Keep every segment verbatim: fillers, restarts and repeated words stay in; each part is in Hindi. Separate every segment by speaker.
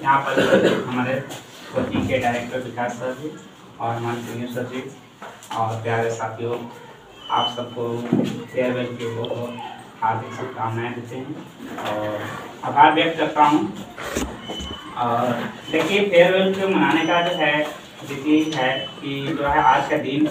Speaker 1: यहाँ पर हमारे कोचिंग के डायरेक्टर विकास सर जी और हमारे सीनियर सर जी और प्यारे साथियों, आप सबको फेयरवेल की बहुत बहुत हार्दिक शुभकामनाएँ देते हैं और आभार व्यक्त करता हूँ। और देखिए, फेयरवेल को मनाने का जो है विधि है कि जो है आज का दिन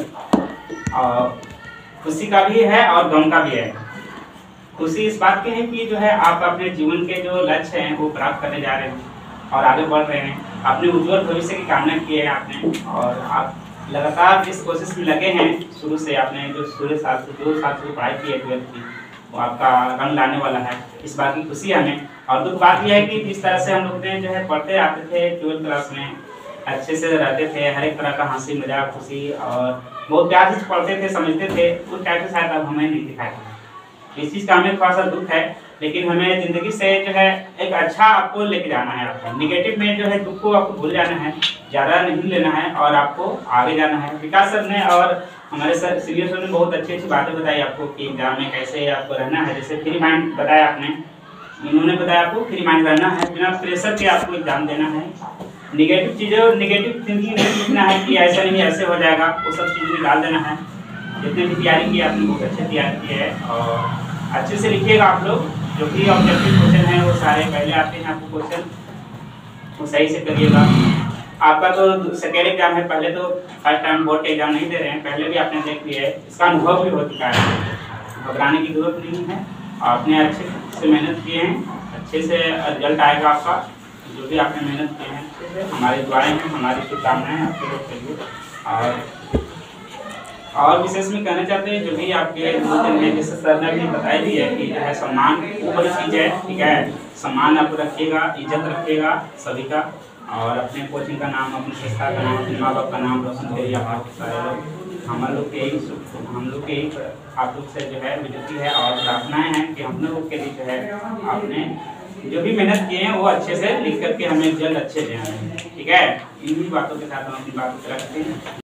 Speaker 1: और खुशी का भी है और गम का भी है। खुशी इस बात की है कि जो है आप अपने जीवन के जो लक्ष्य हैं वो प्राप्त करने जा रहे हैं और आगे बढ़ रहे हैं, अपने उज्जवल भविष्य की कामना की है आपने और आप लगातार इस कोशिश में लगे हैं। शुरू से आपने जो सूर्य साल से दो साल से पढ़ाई की है ट्वेल्थ की, वो आपका रंग लाने वाला है, इस बात की खुशी हमें। और दुख बात यह है कि जिस तरह से हम लोग ने जो है पढ़ते आते थे ट्वेल्थ क्लास में, अच्छे से रहते थे, हर एक तरह का हंसी मजाक खुशी और बहुत प्यार से पढ़ते थे, समझते थे, उस टाइप से शायद अब हमें नहीं दिखाई। इस चीज़ का हमें थोड़ा सा दुख है, लेकिन हमें ज़िंदगी से जो है एक अच्छा आपको लेके जाना है। आपको निगेटिव में जो है दुख को आपको भूल जाना है, ज़्यादा नहीं लेना है और आपको आगे जाना है। विकास सर ने और हमारे सर सीनियर सर ने बहुत अच्छी अच्छी बातें बताई आपको कि एग्जाम में कैसे आपको रहना है। जैसे फ्री माइंड बताया आपने, इन्होंने बताया आपको फ्री माइंड रहना है, बिना प्रेशर के आपको एग्जाम देना है। निगेटिव चीज़ें निगेटिव थिंकिंग नहीं लिखना है कि ऐसा नहीं ऐसे हो जाएगा, वो सब चीज़ें निकाल देना है। जितने भी तैयारी की आपने बहुत अच्छे तैयारी की है और अच्छे से लिखिएगा आप लोग। जो भी ऑब्जेक्टिव क्वेश्चन है वो सारे पहले आते हैं आपको क्वेश्चन, वो सही से करिएगा। आपका तो सेकेंड एग्जाम है, पहले तो फर्स्ट टाइम बोर्ड के एग्जाम नहीं दे रहे हैं, पहले भी आपने देख लिया है, इसका अनुभव भी हो चुका है, घबराने की जरूरत नहीं है। आपने अच्छे से मेहनत किए हैं, अच्छे से रिजल्ट आएगा आपका। जो भी आपने मेहनत किए हैं अच्छे से, हमारी दुआएं हैं, हमारी शुभकामनाएं आपके लोग के लिए। और और विशेष में कहना चाहते हैं जो भी आपके दोस्त हैं, जैसे सर ने भी बताया भी है कि जो है सम्मान वो बड़ी चीज़ है, ठीक है। सम्मान आप रखिएगा, इज्जत रखिएगा सभी का, और अपने कोचिंग का नाम, अपनी संस्था का नाम, अपने माँ बाप का नाम रोशन करिए। आप सारे लोग हम लोग के ही हम लोग के ही आप लोग से जो है विनती है और प्रार्थनाएँ हैं कि हम लोग के लिए जो है आपने जो भी मेहनत किए हैं वो अच्छे से लिख करके हमें जल्द अच्छे दें, ठीक है। इन्हीं बातों के साथ हम अपनी बातों को रखते हैं।